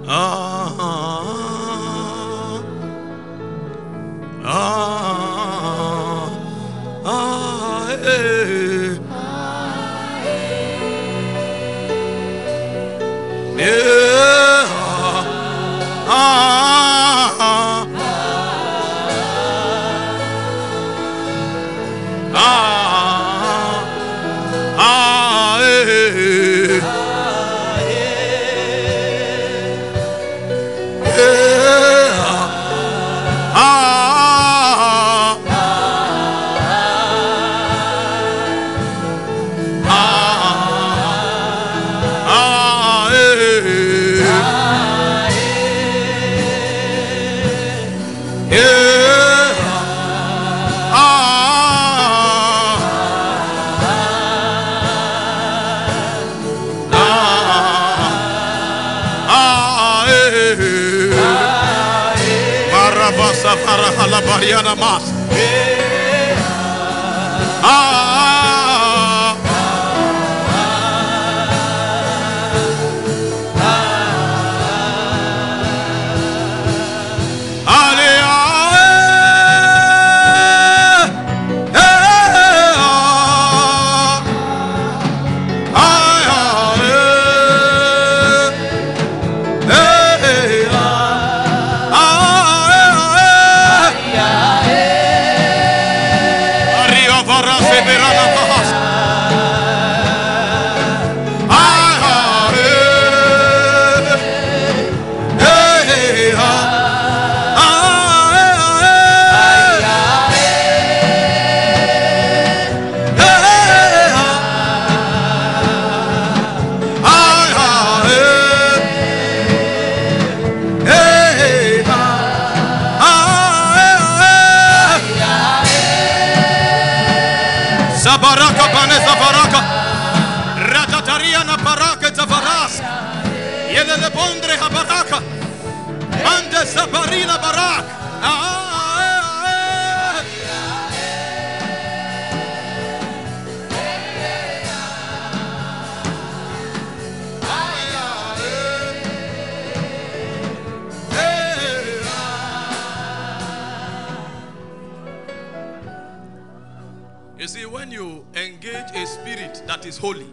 You see, when you engage a spirit that is holy,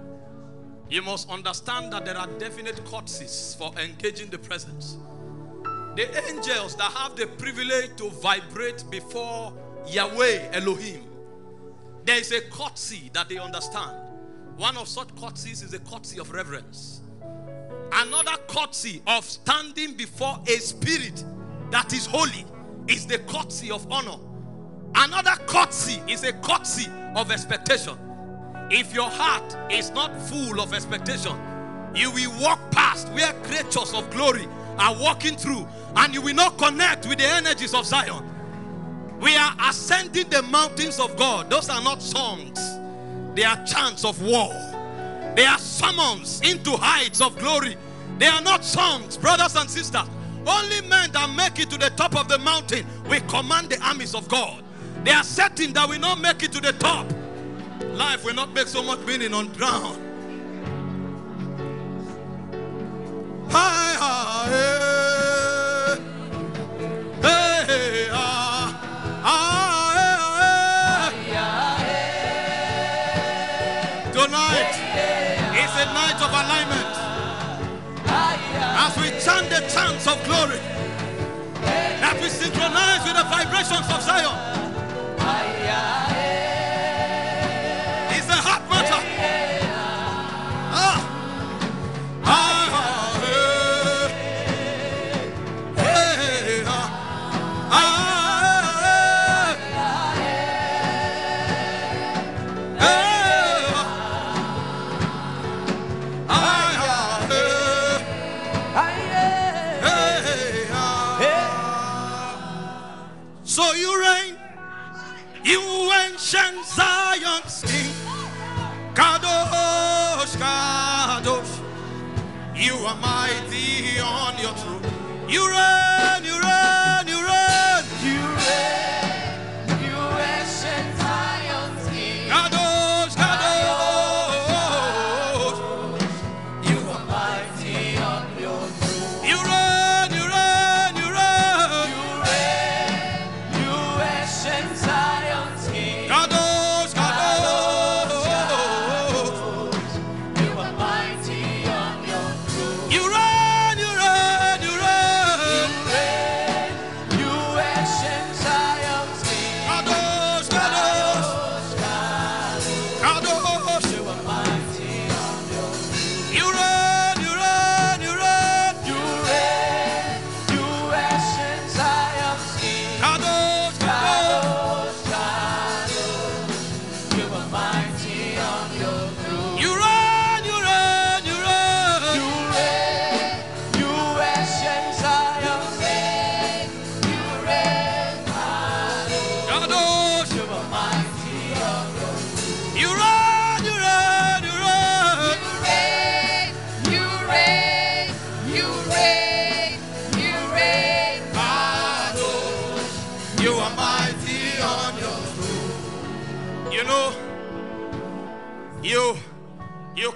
you must understand that there are definite courtesies for engaging the presence. The angels that have the privilege to vibrate before Yahweh Elohim, there is a courtesy that they understand. One of such courtesies is the courtesy of reverence. Another courtesy of standing before a spirit that is holy is the courtesy of honor. Another courtesy is a courtesy of expectation. If your heart is not full of expectation, you will walk past where creatures of glory are walking through, and you will not connect with the energies of Zion. We are ascending the mountains of God. Those are not songs. They are chants of war. They are summons into heights of glory. They are not songs, brothers and sisters. Only men that make it to the top of the mountain will command the armies of God. They are certain that will not make it to the top. Life will not make so much meaning on ground. Tonight is a night of alignment. As we chant the chants of glory, that we synchronize with the vibrations of Zion. It's a hot matter. So you reign, you ancient Zion's King, Kadosh, Kadosh. You are mighty on your throne. You reign, you reign, you reign. You reign, you ancient Zion's King, Kadosh, Kadosh. you are mighty on your throne.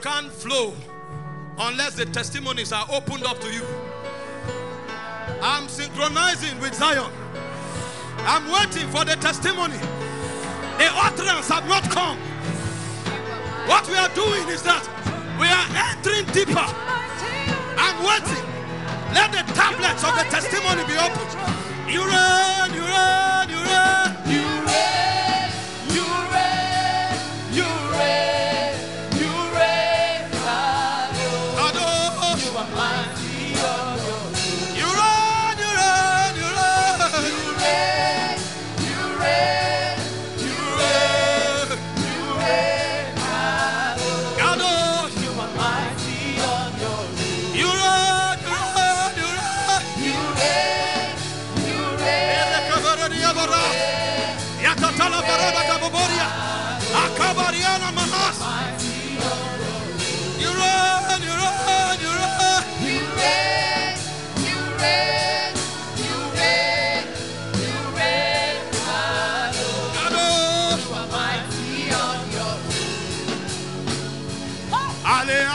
can't flow unless the testimonies are opened up to you. I'm synchronizing with Zion. I'm waiting for the testimony. The utterance have not come. What we are doing is that we are entering deeper. I'm waiting. Let the tablets of the testimony be opened. You reign, you reign, you reign. You reign, you reign, you reign, you reign, Adonai. You are mighty, You reign, you reign, you reign. you reign, you reign, you reign, you reign, Adonai. you are mighty on your rule. You reign, you reign, you reign. You reign, you reign, Yatatala Barada Gaboboria, Akabariana Manas. You reign, you reign, you reign. you reign, you reign, you reign, you reign, Adonai. you are mighty on your rule. Alea.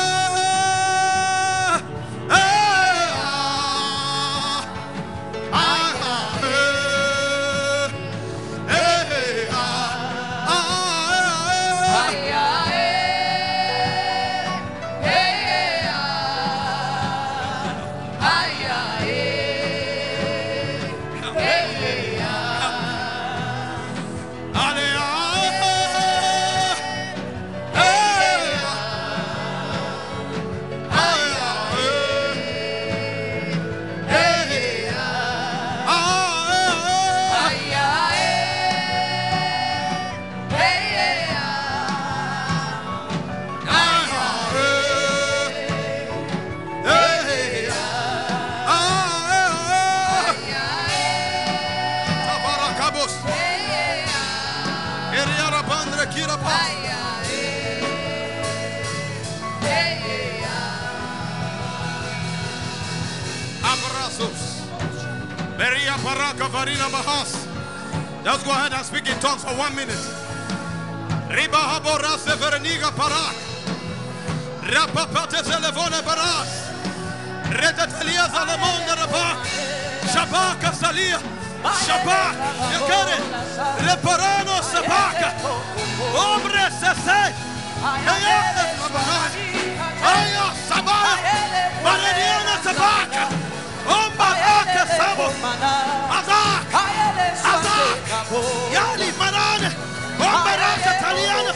Let's go ahead and speak in tongues for 1 minute. Riba habora severniga parak. Rapapate zelevone baras. Retetelia zalemonde rabak. Shabaka salia. Shabak. Yekere. Reparano sabaka. Ombre sese. Ayate sabaha. Aya sabah. Mareniana sabaka. Ombarake sabo. Azak. Azak. Yani manane. Ombarake taliana.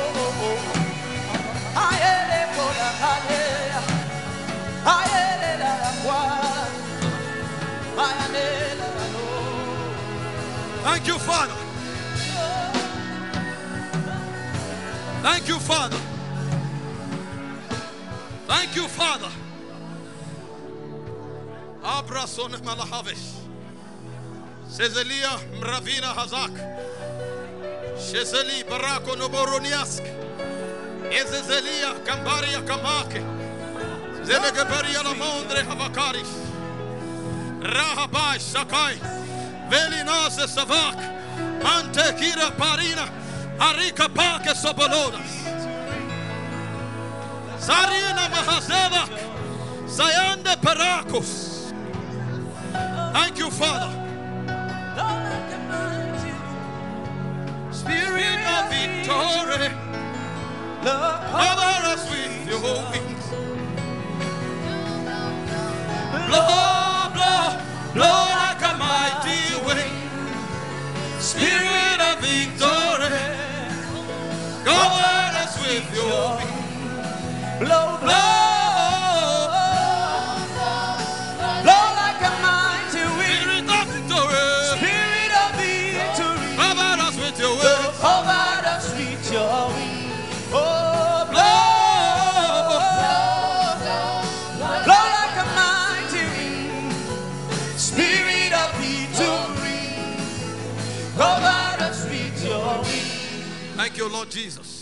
Thank you, Father. Thank you, Father. Thank you, Father. Abrason Malahavish. Sezelia Mravina Hazak. Shezeli Barako Noboroniask. Ezezelia Kambaria Kamake. Zelegaberia Lamondre Havakaris. Rahabai Sakai. Velinase Savak. Mante Kira Parina. Arika Pake Sobolodas. Sarina Mahazevak. Sayande Parakos. Thank you, Father. Spirit of victory, cover us with your wings. Blow, blow, blow like a mighty wind. Spirit of victory, cover us with your wings. Blow, blow. Thank you, Lord Jesus.